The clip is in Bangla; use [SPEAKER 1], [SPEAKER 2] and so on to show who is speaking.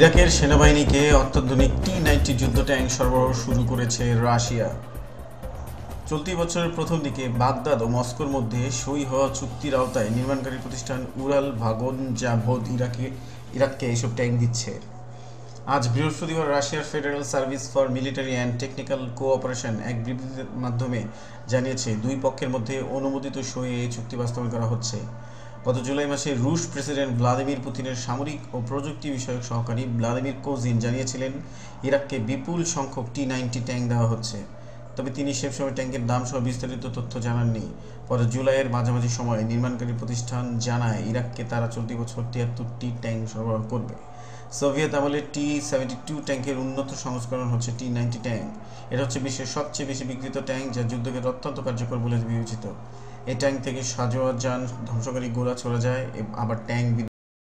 [SPEAKER 1] ইরাকের সেনাবাহিনীকে অত্যাধুনিক T-90 যুদ্ধ ট্যাঙ্ক সরবরাহ শুরু করেছে রাশিয়া। চলতি বছরের প্রথম দিকে বাগদাদ ও মস্কোর মধ্যে সই হওয়া চুক্তির আওতায় নির্মাণকারী প্রতিষ্ঠান উরাল ভাগন জাভোদ ইরাককে এইসব ট্যাঙ্ক দিচ্ছে। আজ বৃহস্পতিবার রাশিয়ার federal service for military and technical cooperation এক বিবৃতির মাধ্যমে জানিয়েছে, দুই পক্ষের মধ্যে অনুমোদিত সইয়ে এই চুক্তি বাস্তবায়ন করা হচ্ছে। গত জুলাই মাসে রুশ প্রেসিডেন্ট ভ্লাদিমির পুতিনের সামরিক ও প্রযুক্তি বিষয়ক সহকারী ভ্লাদিমির কোজিন জানিয়েছিলেন, ইরাককে বিপুল সংখ্যক T-90 ট্যাঙ্ক দেওয়া হচ্ছে। তবে তিনি সে সময় ট্যাঙ্কের দাম সহ বিস্তারিত তথ্য জানাননি। পরে জুলাইয়ের মাঝামাঝি সময়ে নির্মাণকারী প্রতিষ্ঠান জানায়, ইরাককে তারা চলতি বছর 73টি ট্যাঙ্ক সরবরাহ করবে। সোভিয়েত আমলের T-72 ট্যাঙ্কের উন্নত সংস্করণ হচ্ছে T-90 ট্যাঙ্ক। এটা হচ্ছে বিশ্বের সবচেয়ে বেশি বিক্রিত ট্যাঙ্ক, যা যুদ্ধকে অত্যন্ত কার্যকর বলে বিবেচিত। এই ট্যাঙ্ক থেকে সাঁজোয়া যান ধ্বংসকারী গোলা ছোড়া যায়, আবার ট্যাঙ্ক